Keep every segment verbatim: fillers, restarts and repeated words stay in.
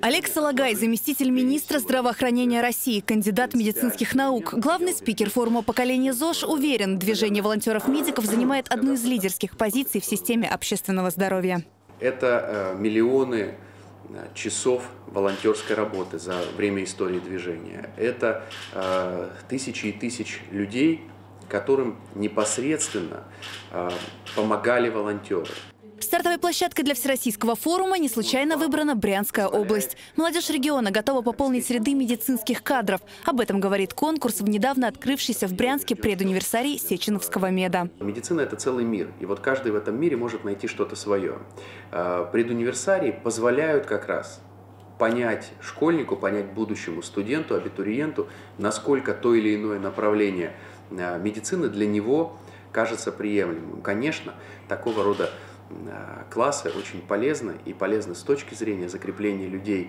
Олег Салагай, заместитель министра здравоохранения России, кандидат медицинских наук. Главный спикер форума поколения ЗОЖ уверен, движение волонтеров-медиков занимает одну из лидерских позиций в системе общественного здоровья. Это э, миллионы часов волонтерской работы за время истории движения. Это э, тысячи и тысячи людей, которым непосредственно э, помогали волонтеры. Стартовой площадкой для Всероссийского форума не случайно выбрана Брянская область. Молодежь региона готова пополнить ряды медицинских кадров. Об этом говорит конкурс в недавно открывшийся в Брянске предуниверсарий Сеченовского меда. Медицина – это целый мир, и вот каждый в этом мире может найти что-то свое. Предуниверсарии позволяют как раз понять школьнику, понять будущему студенту, абитуриенту, насколько то или иное направление медицины для него кажется приемлемым. Конечно, такого рода классы очень полезны и полезны с точки зрения закрепления людей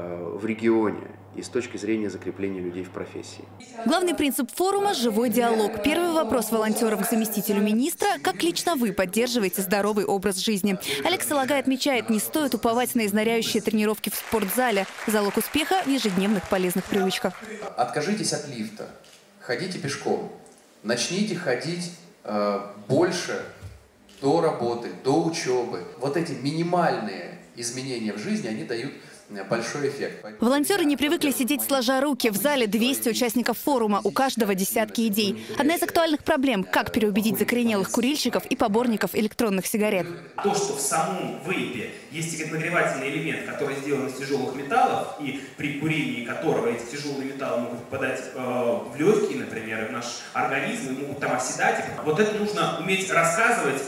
в регионе и с точки зрения закрепления людей в профессии. Главный принцип форума – живой диалог. Первый вопрос волонтеров к заместителю министра – как лично вы поддерживаете здоровый образ жизни? Олег Салагай отмечает, не стоит уповать на изнуряющие тренировки в спортзале. Залог успеха в ежедневных полезных привычках. Откажитесь от лифта, ходите пешком, начните ходить э, больше до работы, до учебы. Вот эти минимальные изменения в жизни, они дают большой эффект. Волонтеры не привыкли сидеть сложа руки. В зале двести участников форума, у каждого десятки идей. Одна из актуальных проблем – как переубедить закоренелых курильщиков и поборников электронных сигарет. То, что в самом вейпе есть нагревательный элемент, который сделан из тяжелых металлов, и при курении которого эти тяжелые металлы могут попадать э, в легкие, например, и в наш организм, и могут там оседать. Вот это нужно уметь рассказывать,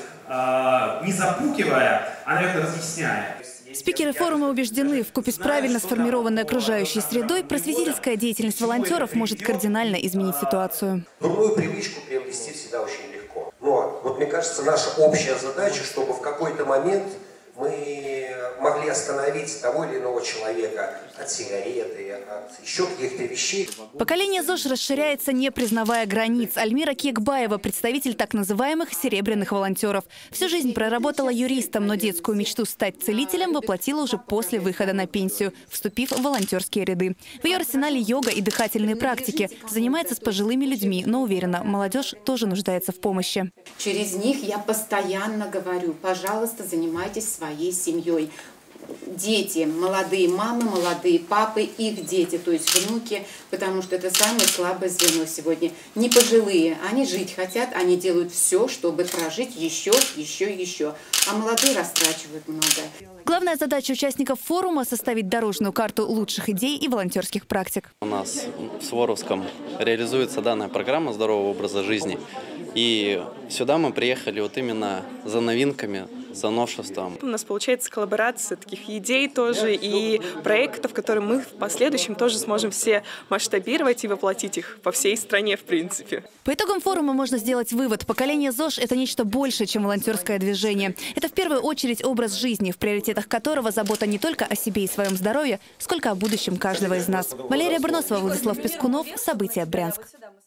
не запукивая, а, наверное, разъясняя. Спикеры форума убеждены, вкупе с правильно сформированной окружающей средой просветительская деятельность волонтеров может кардинально изменить ситуацию. Дурную привычку приобрести всегда очень легко. Но вот мне кажется, наша общая задача, чтобы в какой-то момент мы могли остановить того или иного человека от сигареты, от еще каких-то вещей. Поколение ЗОЖ расширяется, не признавая границ. Альмира Кекбаева – представитель так называемых серебряных волонтеров. Всю жизнь проработала юристом, но детскую мечту стать целителем воплотила уже после выхода на пенсию, вступив в волонтерские ряды. В ее арсенале йога и дыхательные практики. Занимается с пожилыми людьми, но уверена, молодежь тоже нуждается в помощи. Через них я постоянно говорю: пожалуйста, занимайтесь своей семьей. Дети, молодые мамы, молодые папы, их дети, то есть внуки, потому что это самое слабое звено сегодня. Не пожилые, они жить хотят, они делают все, чтобы прожить еще, еще, еще. А молодые растрачивают много. Главная задача участников форума – составить дорожную карту лучших идей и волонтерских практик. У нас в Суворовском реализуется данная программа здорового образа жизни. И сюда мы приехали вот именно за новинками, за новшеством. У нас получается коллаборация таких идей тоже и проектов, которые мы в последующем тоже сможем все масштабировать и воплотить их по всей стране, в принципе. По итогам форума можно сделать вывод. Поколение ЗОЖ – это нечто большее, чем волонтерское движение. Это в первую очередь образ жизни, в приоритетах которого забота не только о себе и своем здоровье, сколько о будущем каждого из нас. Валерия Бурносова, Владислав Пескунов. События. Брянск.